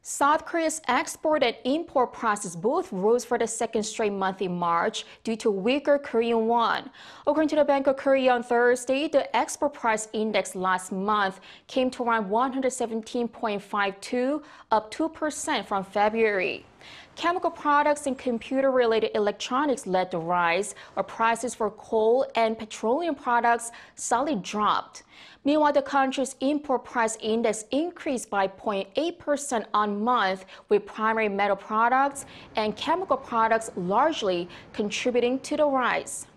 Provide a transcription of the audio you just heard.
South Korea's export and import prices both rose for the second straight month in March due to weaker Korean won. According to the Bank of Korea on Thursday, the export price index last month came to around 117.52, up 2% from February. Chemical products and computer-related electronics led the rise, while prices for coal and petroleum products slightly dropped. Meanwhile, the country's import price index increased by 0.8% on month, with primary metal products and chemical products largely contributing to the rise.